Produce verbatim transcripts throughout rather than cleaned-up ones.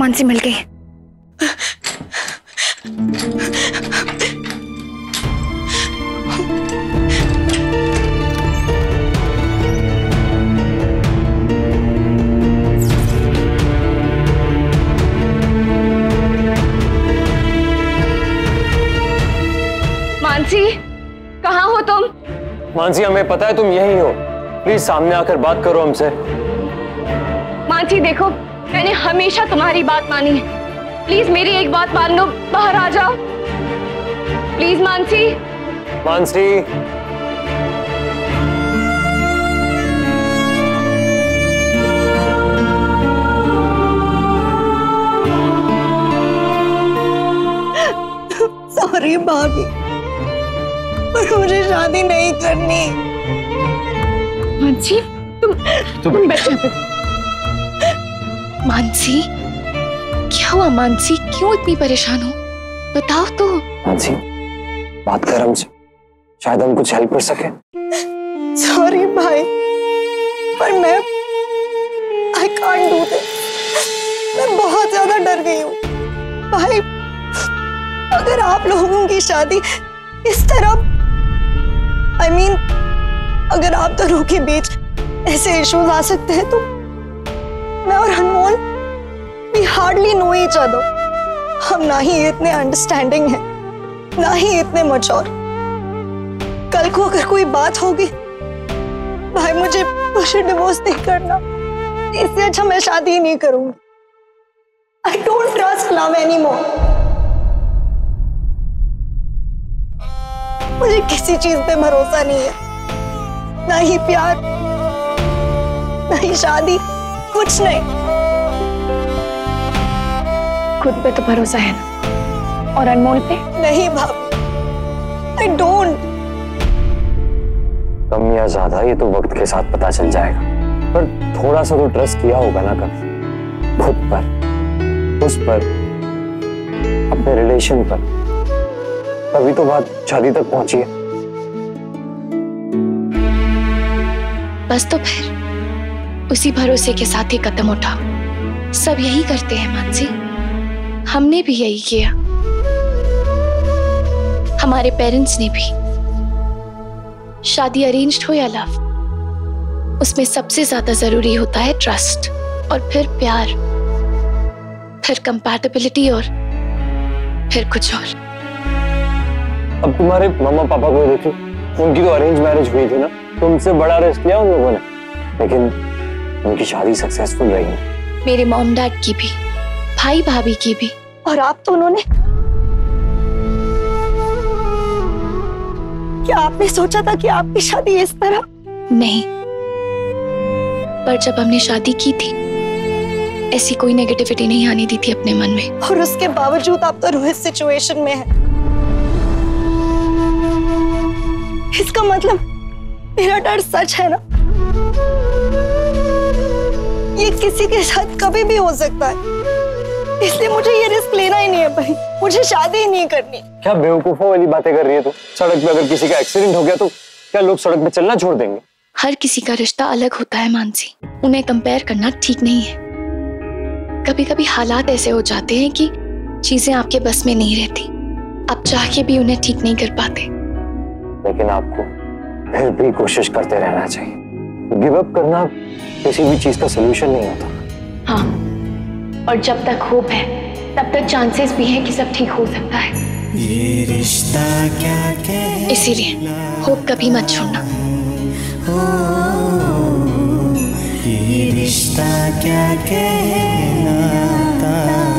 मानसी मिल गई। मानसी, कहाँ हो तुम? मानसी, हमें पता है तुम यहीं हो, प्लीज सामने आकर बात करो हमसे। मानसी देखो, मैंने हमेशा तुम्हारी बात मानी है, प्लीज मेरी एक बात मान लो, बाहर आ जाओ प्लीज। मानसी मानसी सॉरी भाभी, पर मुझे शादी नहीं करनी। मानसी तुम तुम बैठो। मानसी क्या हुआ? मानसी क्यों इतनी परेशान हो? बताओ तो। मानसी बात कर हमसे, शायद हम कुछ हेल्प कर सके। सॉरी भाई, पर मैं आई कांट डू दिस। मैं बहुत ज्यादा डर गई हूँ भाई। अगर आप लोगों की शादी इस तरह, आई I मीन mean, अगर आप दोनों के बीच ऐसे इश्यूज आ सकते हैं तो मैं और Anmol we hardly know each other. हम ना ही इतने अंडरस्टैंडिंग हैं, ना ही इतने मैच्योर। कल को अगर कोई बात होगी, भाई मुझे मुझे डिवोर्स नहीं करना, इससे अच्छा मैं शादी ही नहीं करूंगी। I don't trust love anymore. मुझे किसी चीज पे भरोसा नहीं है, ना ही प्यार, ना ही शादी, कुछ नहीं। खुद पे तो भरोसा है ना, और अनमोल पे? नहीं भाभी, आई डोंट। कम या ज्यादा ये तो वक्त के साथ पता चल जाएगा, पर थोड़ा सा तो ट्रस्ट किया होगा ना कभी, खुद पर, उस पर, अपने रिलेशन पर। तभी तो बात शादी तक पहुंची है। बस तो फिर उसी भरोसे के साथ ही कदम उठाओ। सब यही करते हैं मानसी, हमने भी यही किया, हमारे पेरेंट्स ने भी। शादी अरेंज्ड हो या लव, उसमें सबसे ज्यादा जरूरी होता है ट्रस्ट, और फिर प्यार, फिर कंपैटिबिलिटी, और फिर कुछ और। अब तुम्हारे मम्मा पापा को देखो, उनकी तो अरेंज मैरिज हुई थी ना, तुमसे बड़ा रिस्क लिया उन लोगों ने, लेकिन उनकी शादी सक्सेसफुल रही है। मेरे मॉम डैड की भी, भाई भाभी की भी। और आप तो उन्होंने, क्या आपने सोचा था कि आपकी शादी इस तरह? नहीं, पर जब हमने शादी की थी ऐसी कोई नेगेटिविटी नहीं आने दी थी अपने मन में। और उसके बावजूद आप तो रोहित सिचुएशन में हैं। इसका मतलब मेरा डर सच है ना? ये किसी के साथ कभी भी हो सकता है, इसलिए मुझे ये रिस्क लेना ही नहीं है भाई। मुझे शादी ही नहीं करनी। क्या बेवकूफों वाली बातें कर रही है तू? सड़क पे अगर किसी का एक्सीडेंट हो गया तो क्या लोग सड़क पे चलना छोड़ देंगे? हर किसी का रिश्ता अलग होता है मानसी, उन्हें कंपेयर करना ठीक नहीं है। कभी कभी हालात ऐसे हो जाते हैं कि चीजें आपके बस में नहीं रहती, आप चाह के भी उन्हें ठीक नहीं कर पाते। लेकिन आपको फिर भी कोशिश करते रहना चाहिए। गिव अप करना किसी भी चीज का सलूशन नहीं होता। हाँ, और जब तक होप है तब तक चांसेस भी हैं कि सब ठीक हो सकता है। ये रिश्ता क्या कहलाता, इसीलिए होप कभी मत छोड़ना। ये रिश्ता क्या कहलाता।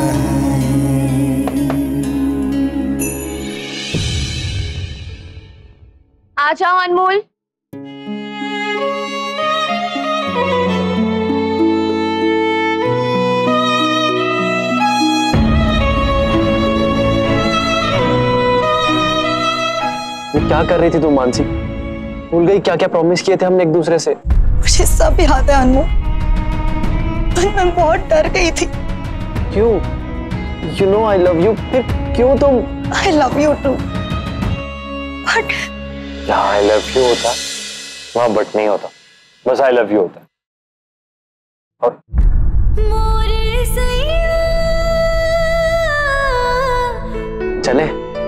आ जाओ अनमोल। क्या कर रही थी तू मानसी? भूल गई क्या क्या प्रॉमिस किए थे हमने एक दूसरे से? मुझे सब याद है अनमोल, पर मैं बहुत डर गई थी। क्यों? You know I love you, फिर क्यों तुम? I love you too, but जहाँ I love you होता वहाँ बट नहीं होता, बस I love you होता। और चले,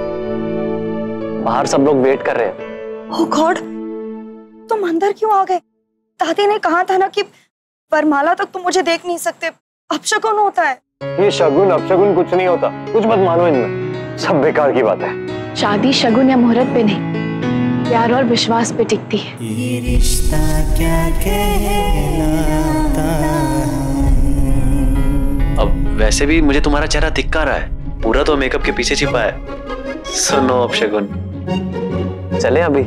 बाहर सब लोग वेट कर रहे हैं। ओह गॉड, तुम अंदर क्यों आ गए? दादी ने कहा था ना कि वरमाला तक तुम मुझे देख नहीं सकते, अपशगुन होता है। ये शगुन अपशगुन कुछ नहीं होता, कुछ मत मानो इनमें, सब बेकार की बात है। शादी शगुन या मुहूर्त पे नहीं, प्यार और विश्वास पे टिकती है। ये रिश्ता क्या कहलाता है। अब वैसे भी मुझे तुम्हारा चेहरा दिख रहा है, पूरा तो मेकअप के पीछे छिपा है। सुनो अपशगुन, चले अभी।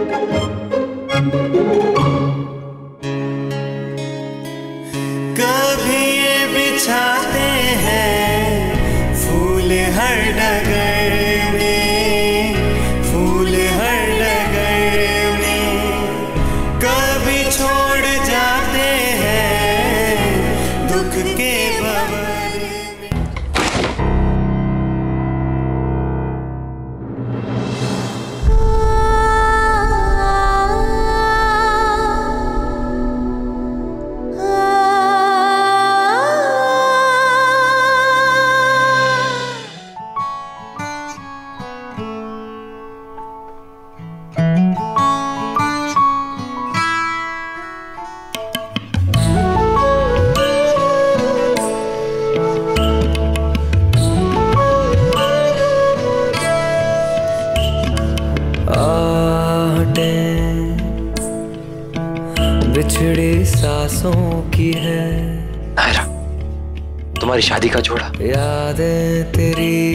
कभी ये बिछाते हैं फूल हर डगर में, फूल हर डगर में, कभी छोड़ जाते हैं दुख के भंवर। बिछड़ी सांसों की है नायरा, तुम्हारी शादी का जोड़ा। यादें तेरी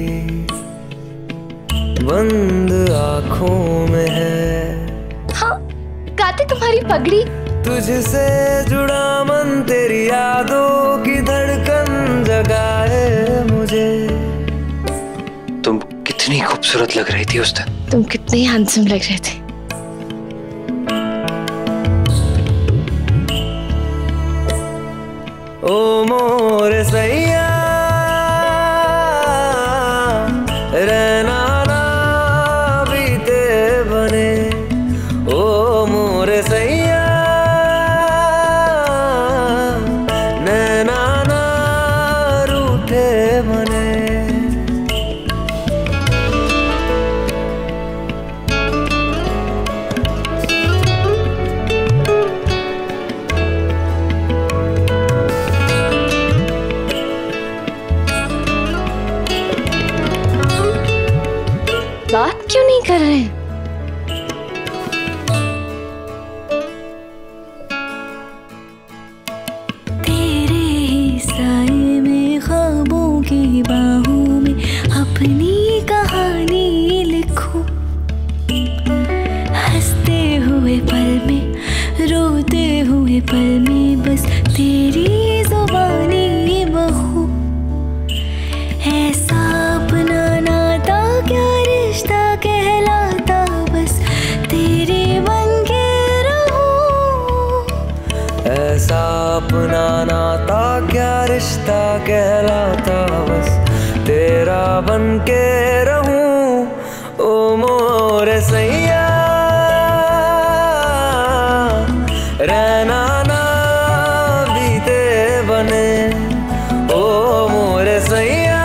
बंद आंखों में है। हाँ, गाते तुम्हारी पगड़ी। तुझसे जुड़ा मन तेरी यादों की धड़कन जगाए मुझे। तुम कितनी खूबसूरत लग रही थी उस दिन। तुम कितने हैंडसम लग रहे थे। ओ मोर सैया रहना ना बीते बने, ओ मोर सैया नैना ना रूठे बने। बात क्यों नहीं कर रहे हैं? तेरे ही साए में ख्वाबों की बाहों में अपनी कहानी लिखूं, हंसते हुए पल में रोते हुए पल में बस तेरी जुबानी बहू। ऐसा अपना नाता क्या रिश्ता कहलाता, बस तेरे बन के रहूं। ऐसा अपना नाता क्या रिश्ता कहलाता, बस तेरा बन के रहूं। ओ मोर सैया रहना ना बीते बने, ओ मोर सैया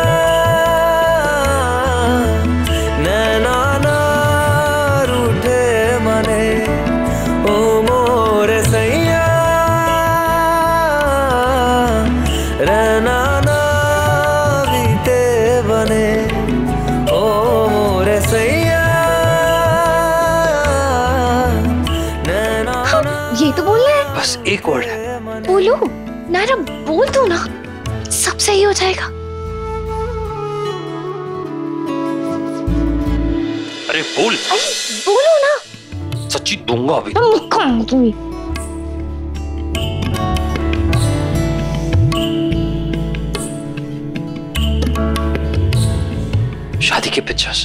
नैना ना रूठे मने, ओ मोर सैया रहना ना बीते बने, ओ मोर सैया नैना ना। ये तो बोलना है। बस एक वर्ड है। बोलो नायरा, बोल दो ना, सब सही हो जाएगा। अरे बोल। अरे बोलो ना। सच्ची दूंगा अभी। मैं मुक्का मारूंगी। शादी के पिक्चर्स।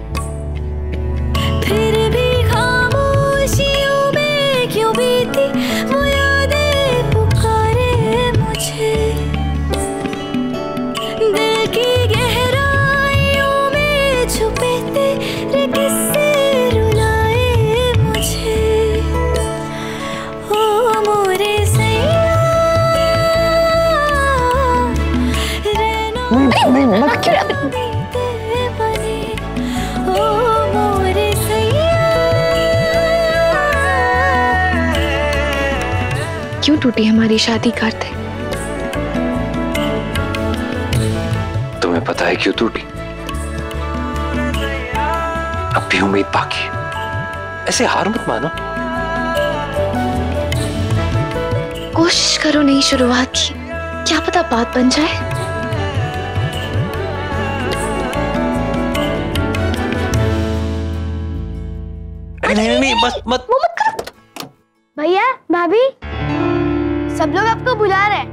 फिर भी खामोशियों में क्यों बीती वो यादें पुकारे मुझे। दिल की गहराइयों में छुपे तेरे किस्से रुलाए मुझे। ओ मोरे सैया रहना नहीं, मत क्यों टूटी हमारी शादी कार्तिक? तुम्हें पता है क्यों टूटी? अब भी उम्मीद बाकी है, ऐसे हार मत मानो। कोशिश करो नई शुरुआत की, क्या पता बात बन जाए। अरे नहीं नहीं नहीं, बस मत मत कर। भैया भाभी सब लोग आपको बुला रहे हैं।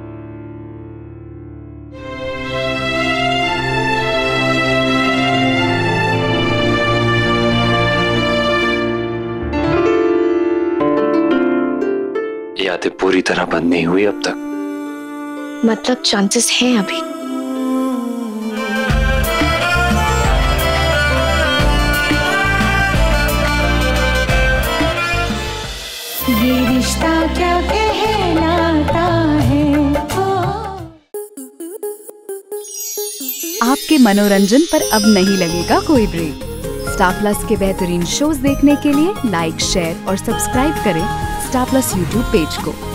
यादें पूरी तरह बंद नहीं हुई अब तक। मतलब चांसेस हैं अभी। ये रिश्ता क्या कहलाता है। आपके मनोरंजन पर अब नहीं लगेगा कोई ब्रेक। स्टार प्लस के बेहतरीन शोज देखने के लिए लाइक, शेयर और सब्सक्राइब करें स्टार प्लस यूट्यूब पेज को।